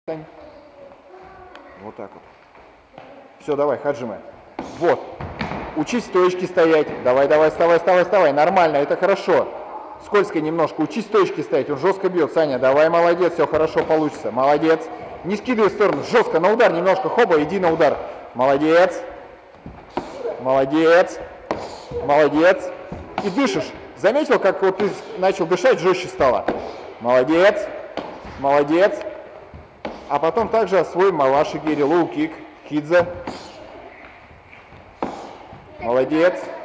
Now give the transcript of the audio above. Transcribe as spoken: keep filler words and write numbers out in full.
Вот так вот. Все, давай, хаджимы. Вот. Учись стоечки стоять. Давай, давай, вставай, вставай, вставай. Нормально, это хорошо. Скользко немножко. Учись стоечки стоять. Он жестко бьет. Саня, давай, молодец, все хорошо получится. Молодец. Не скидывай в сторону. Жестко, на удар немножко. Хоба, иди на удар. Молодец. Молодец. Молодец. И дышишь. Заметил, как вот ты начал дышать, жестче стало? Молодец. Молодец. А потом также освоим маваши гири, лоу-кик, хидзе. Молодец.